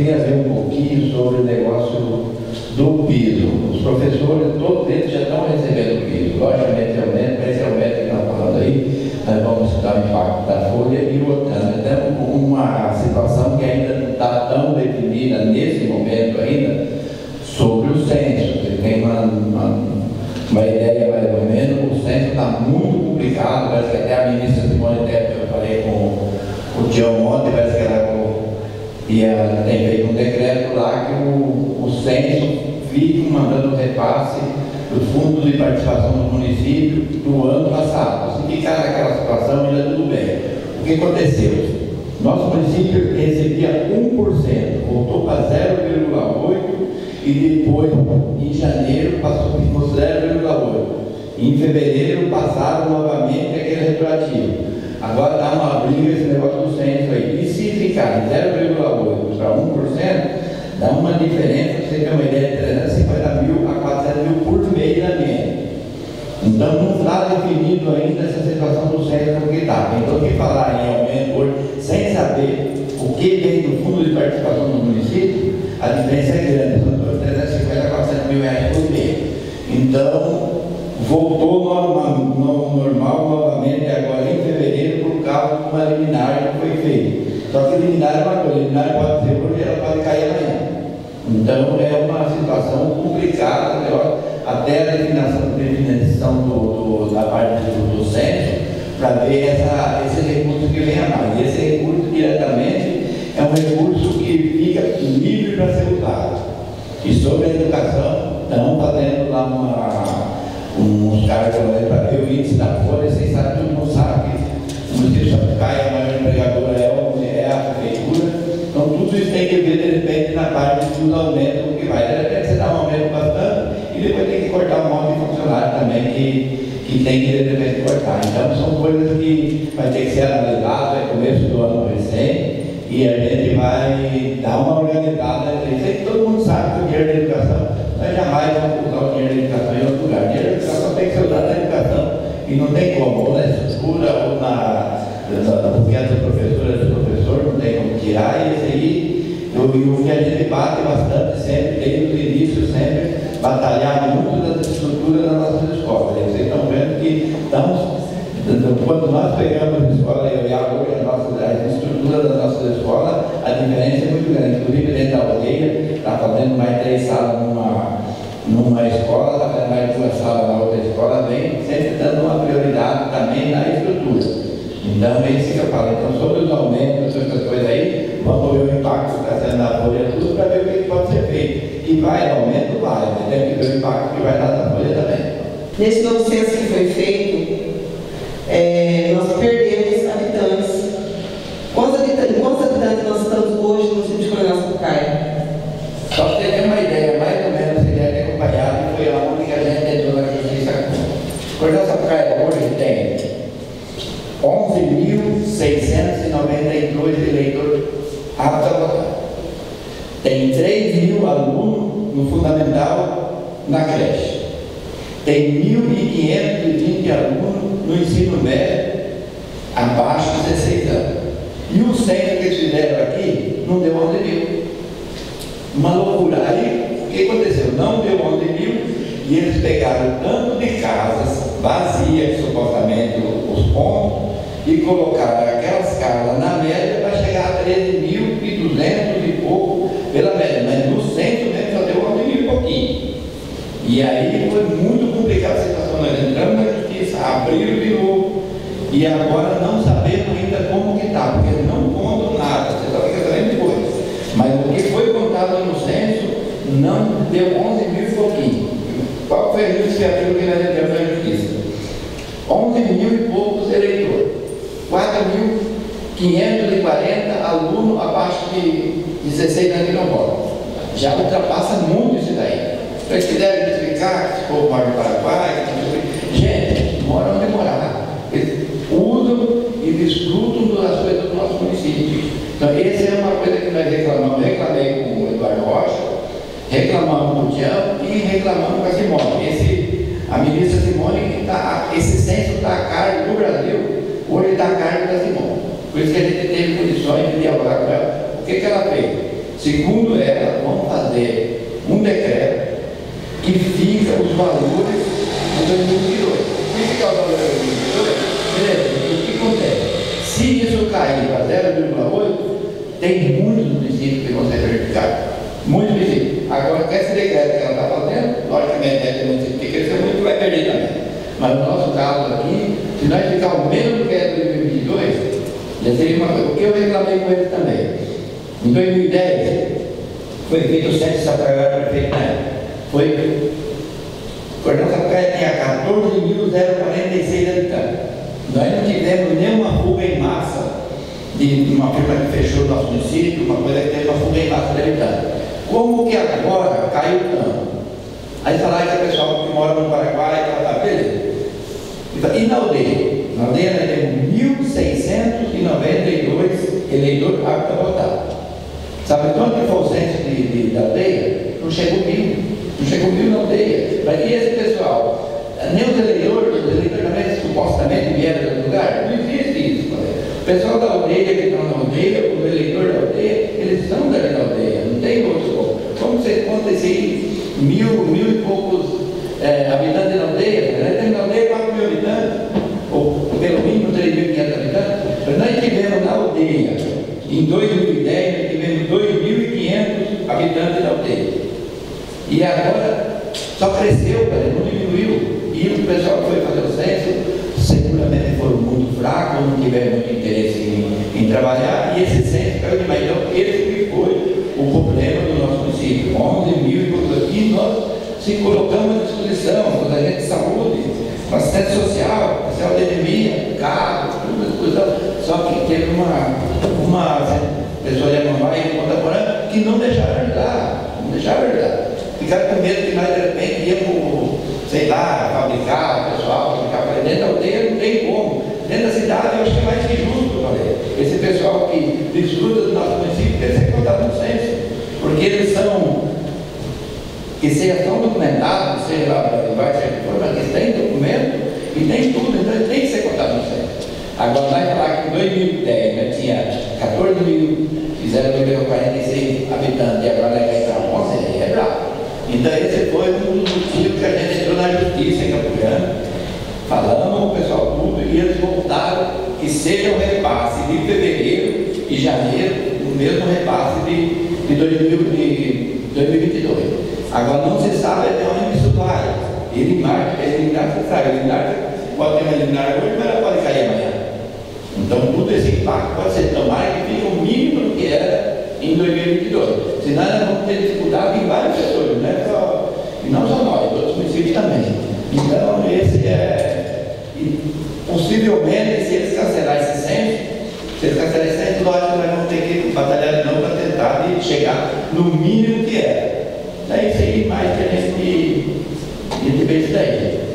queria ver um pouquinho sobre o negócio do piso. Os professores, todos eles já estão recebendo piso. Logicamente, esse aumento que está falando aí, nós vamos estudar o impacto da folha e o outro. Então, uma situação que ainda não está tão definida nesse momento ainda sobre o censo. Você tem uma ideia mais ou menos, o censo está muito complicado, parece que até a ministra Simone Tebet, eu falei com o Tião ontem, parece que ela tem feito um decreto lá que o censo fica mandando repasse do fundo de participação do município do ano passado. Se ficar naquela situação, ainda tudo bem. O que aconteceu? Nosso município recebia 1%, voltou para 0,8%, e depois, em janeiro, passou para 0,8%. Em fevereiro, passaram novamente aquele retroativo. Agora está uma briga esse negócio do censo aí. E se ficar de 0,8% para 1%, dá uma diferença, para você ter uma ideia, de 350 mil a 400 mil por mês na média. Então não está definido ainda essa situação do censo como que está. Então, quem falar em aumento hoje, sem saber o que vem do fundo de participação do município, a diferença é grande, são 350 a 400 mil reais por mês. Então, voltou ao normal novamente agora em fevereiro por causa de uma liminar que foi feita. Só que liminar é uma coisa, liminar pode ser hoje, ela pode cair amanhã. Então é uma situação complicada, melhor, até a definição da parte do censo, para ver esse recurso que vem a mais. E esse recurso diretamente é um recurso que fica livre para ser usado. E sobre a educação, estão fazendo lá uns caras para ver o índice da folha. Vocês sabem, todo mundo sabe que o município de Sapucaia, a maior empregadora é a prefeitura. Então tudo isso tem que ver de repente na parte dos aumentos que vai. De repente você dá um aumento bastante e depois tem que cortar um monte de funcionário também que tem que de repente cortar. Então são coisas que vai ter que ser analisadas, é começo do ano recém, e a gente vai dar uma organizada. Sei que todo mundo sabe que o dinheiro da educação, nós jamais vamos usar o dinheiro da educação em outro lugar. O dinheiro da educação tem que ser usado na educação e não tem como, ou na estrutura, ou porque as professoras e professor não tem como tirar. E esse aí, o que a gente bate bastante sempre, desde o início, sempre batalhar muito das estruturas das nossas escolas. E vocês estão vendo que quando nós pegamos a escola e olhar hoje as estruturas das nossas escolas, a diferença é muito grande. Inclusive dentro da aldeia, está fazendo mais 3 salas numa escola, está fazendo mais 2 salas na outra escola, vem sempre dando uma prioridade também na estrutura. Então é isso que eu falo. Então, sobre os aumentos, sobre essas coisas aí, vamos ver o impacto que está sendo na folha tudo para ver o que pode ser feito. E vai, aumento vai, tem que ver o impacto que vai dar na folha também. Nesse novo censo que foi feito, nós perdemos habitantes. Quantos habitantes nós estamos hoje no município de Coronel Sapucaia? Só para você ter uma ideia, mais ou menos, você deve ter acompanhado, foi a única que a gente entrou na justiça. Coronel Sapucaia hoje tem 11.692 eleitores aptos a votar. Tem 3.000 alunos no fundamental na creche. Tem 1.520 alunos no ensino médio abaixo de 16 anos. E o censo que eles fizeram aqui não deu 11.000. Uma loucura. Aí o que aconteceu? Não deu 11.000 e eles pegaram tanto de casas vazias, supostamente os pontos, e colocaram aquelas casas na média para chegar a 13.200 e pouco pela média, mas no centro mesmo só deu 11.000 e pouquinho. E aí foi muito complicada a situação. Nós entramos na justiça, abriram de novo, e agora não sabemos ainda como que está, porque eles não contam nada, você só fica sabendo depois. Mas o que foi contado no censo não deu 11.000 e pouquinho. Qual foi a justificativa que nós entramos na justiça? 11.000 e poucos eleitores, 4.540 alunos abaixo de 16 anos que não votam. Já ultrapassa muito isso daí. Então eles quiserem justificar que esse povo mora no Paraguai, gente, mora onde morar. Eles usam e desfrutam das coisas do nosso município. Então essa é uma coisa que nós reclamamos. Reclamei com o Eduardo Rocha, reclamamos com o Tião e reclamamos com a Simone. A ministra Simone, esse censo está a cargo do Brasil, hoje está a cargo da Simone. Por isso que a gente teve condições de dialogar com ela. O que ela fez? Segundo ela, vamos fazer um decreto que fica os valores de 2022. Se ficar o valor de 2022, beleza, o que acontece? Se isso cair para 0,8, tem muitos municípios que vão ser prejudicados. Muitos municípios. Agora, com esse decreto que ela está fazendo, logicamente, tem município que cresceu muito, vai perder também. Mas no nosso caso aqui, se nós ficar o mesmo que é de 2022, já seria uma coisa. Porque eu reclamei com eles também. Em 2010, foi feito o Sérgio Sapraia, prefeito na época. O Cordão Sapraia tinha 14.046 habitantes. Nós não tivemos nenhuma fuga em massa de uma firma que fechou o nosso município, uma coisa que teve uma fuga em massa de habitantes. Como que agora caiu tanto? Aí falaram que o pessoal que mora no Paraguai, tá beleza. E na aldeia? Na aldeia nós temos 1.692 eleitores aptos a votar. Sabe quanto que foi o censo da aldeia? Não chegou 1.000. Não chegou 1.000 na aldeia. Mas e esse pessoal? Nem os eleitores também supostamente vieram do lugar? Não existe isso. O pessoal da aldeia que estão na aldeia, os eleitores da aldeia, eles estão dali na aldeia. Não tem outro. Como você conta esse 1.000 e poucos habitantes na aldeia? Nós temos na aldeia 4.000 habitantes, ou pelo mínimo 3.500 habitantes. Mas nós tivemos na aldeia, em 2010, nós tivemos 2.500 habitantes na aldeia. E agora só cresceu, não diminuiu. E o pessoal que foi fazer o censo seguramente foram muito fracos, não tiveram muito interesse em trabalhar, e esse censo caiu demais. Então, esse que foi o problema do nosso município. 11.000 e poucos aqui, nós se colocamos à disposição, com a gente de saúde, com assistente social, social de anemia, carro, tudo à disposição. Só que teve uma pessoa de Amambai e contemporânea que não deixaram ajudar, Ficaram com medo que nós de repente íamos, sei lá, fabricar o pessoal, fabricar dentro da aldeia, não tem como. Dentro da cidade eu acho que é mais que justo, esse pessoal que desfruta do nosso município deve ser contado no censo, porque eles são, que se estão documentados, sei lá, vai ser forma, que tem documento e tem tudo, então ele tem que ser contado no censo. Agora nós falar que em 2010 nós tinha 14.000, fizeram 1.046 habitantes e agora nós vai para 11, é bravo. Então esse foi um dos motivos que a gente entrou na justiça em Campo Grande, falamos o pessoal tudo e eles voltaram que seja o repasse de fevereiro e janeiro, o mesmo repasse de 2022. Agora não se sabe até onde isso vai. Eliminar, você sabe, eliminar pode ter uma eliminar hoje, mas ela pode cair amanhã. Então todo esse impacto pode ser tomado que fica o mínimo do que era em 2022. Senão nós vamos ter dificuldade em vários setores, né? E não só nós, outros municípios também. Então esse possivelmente, se eles cancelarem esse censo, nós vamos ter que batalhar de novo para tentar chegar no mínimo que é. Daí isso aí mais que a gente vê isso daí.